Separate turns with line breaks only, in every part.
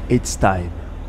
It's time.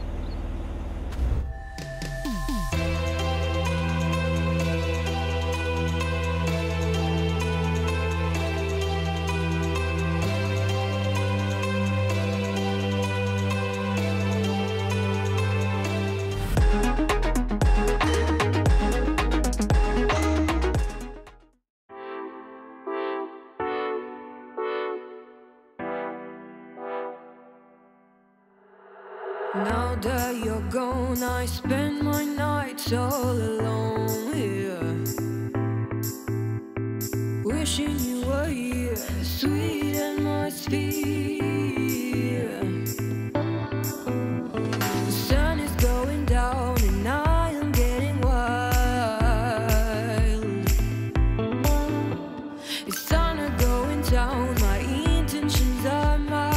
Now that you're gone, I spend my nights all alone here, wishing you were here, sweet atmosphere. The sun is going down and I am getting wild. It's thunder going down, my intentions are mild.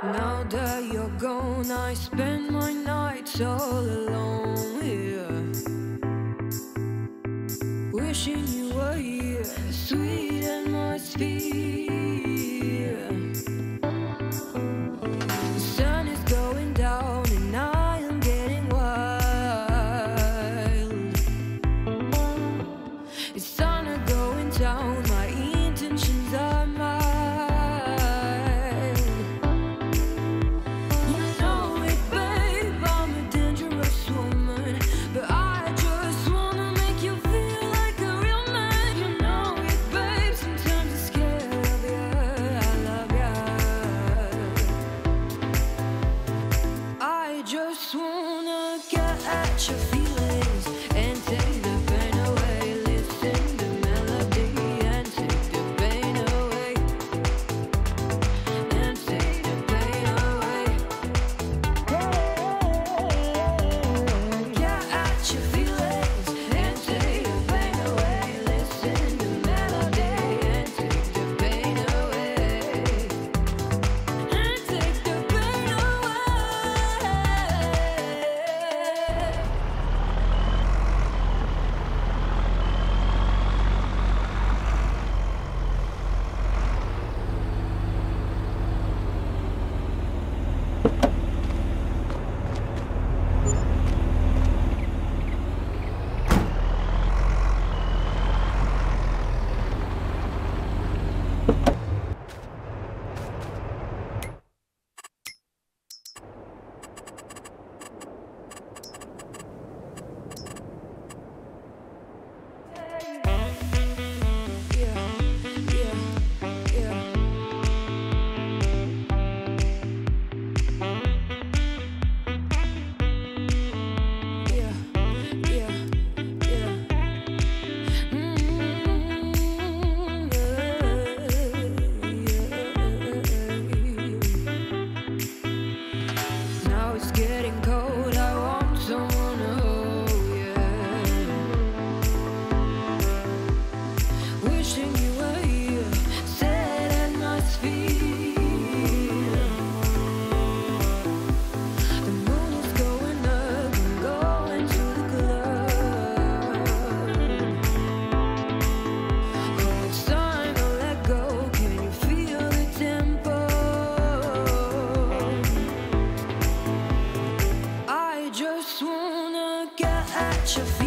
Now that you're gone, I spend my nights all alone here, wishing you were here, sweet atmosphere. The sun is going down and I am getting wild. It's sun are going down, my intentions are mild. You know it, babe, I'm a dangerous woman, but I just wanna make you feel like a real man. You know it, babe, sometimes I'm scared of you, I love you. I just wanna get at your feelings and take the pain away. Listen to melody and take the pain away. And take the pain away. Get at your feelings and take the pain away. Listen to melody and take the pain away. And take the pain away. Now it's getting cold, I want someone to hold, yeah. Wishing you were here, sad atmosphere. The moon is going up and going to the club. Oh, it's time to let go, can you feel the tempo? I just wanna get at your